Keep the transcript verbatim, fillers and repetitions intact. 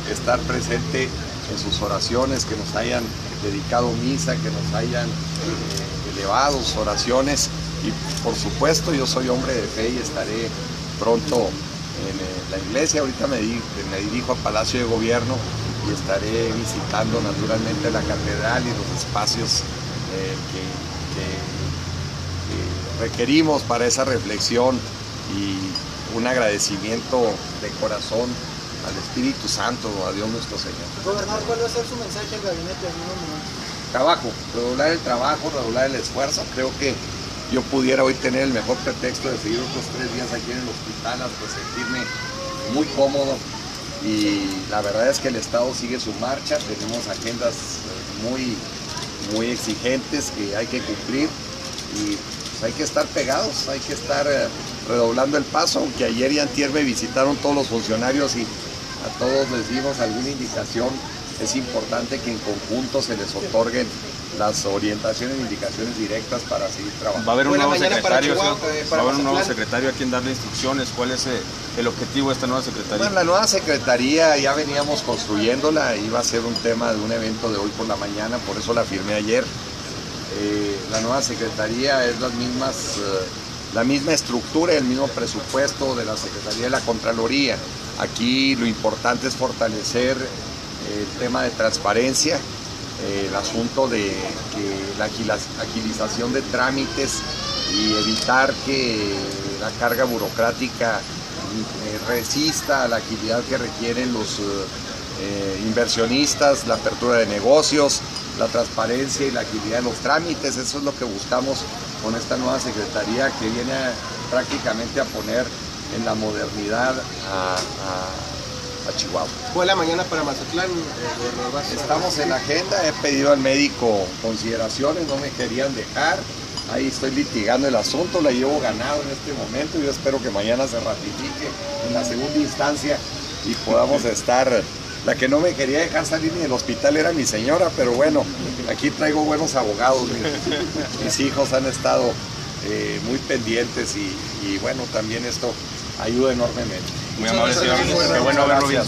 estar presente en sus oraciones, que nos hayan dedicado misa, que nos hayan eh, elevado sus oraciones. Y por supuesto yo soy hombre de fe y estaré pronto en eh, la iglesia. Ahorita me, di, me dirijo al Palacio de Gobierno y estaré visitando naturalmente la catedral y los espacios eh, que, que, que requerimos para esa reflexión, y un agradecimiento de corazón al Espíritu Santo, a Dios nuestro Señor. Gobernador, ¿cuál va a ser su mensaje al gabinete? Trabajo, redoblar el trabajo, redoblar el esfuerzo. Creo que yo pudiera hoy tener el mejor pretexto de seguir otros tres días aquí en el hospital hasta sentirme muy cómodo, y la verdad es que el Estado sigue su marcha. Tenemos agendas muy, muy exigentes que hay que cumplir, y pues hay que estar pegados, hay que estar redoblando el paso. Aunque ayer y antier me visitaron todos los funcionarios y a todos les dimos alguna indicación, es importante que en conjunto se les otorguen las orientaciones e indicaciones directas para seguir trabajando. Va a haber un nuevo secretario, Chihuahua, eh, va a haber un nuevo secretario a quien darle instrucciones. ¿Cuál es el objetivo de esta nueva secretaría? Bueno, la nueva secretaría ya veníamos construyéndola, iba a ser un tema de un evento de hoy por la mañana, por eso la firmé ayer. Eh, la nueva secretaría es las mismas, eh, la misma estructura y el mismo presupuesto de la Secretaría de la Contraloría. Aquí lo importante es fortalecer el tema de transparencia, eh, el asunto de que la agilización de trámites y evitar que la carga burocrática eh, resista a la agilidad que requieren los eh, inversionistas, la apertura de negocios, la transparencia y la agilidad de los trámites. Eso es lo que buscamos con esta nueva secretaría, que viene a, prácticamente a poner en la modernidad a, a, a Chihuahua. Fue la mañana para Mazatlán, eh, estamos en la agenda, he pedido al médico consideraciones, no me querían dejar, ahí estoy litigando el asunto, la llevo ganado en este momento. Yo espero que mañana se ratifique en la segunda instancia y podamos estar. La que no me quería dejar salir ni del hospital era mi señora, pero bueno, aquí traigo buenos abogados, mis, mis hijos han estado eh, muy pendientes, y, y bueno, también esto ayuda enormemente. Muy amable, señor. Qué bueno verlo bien.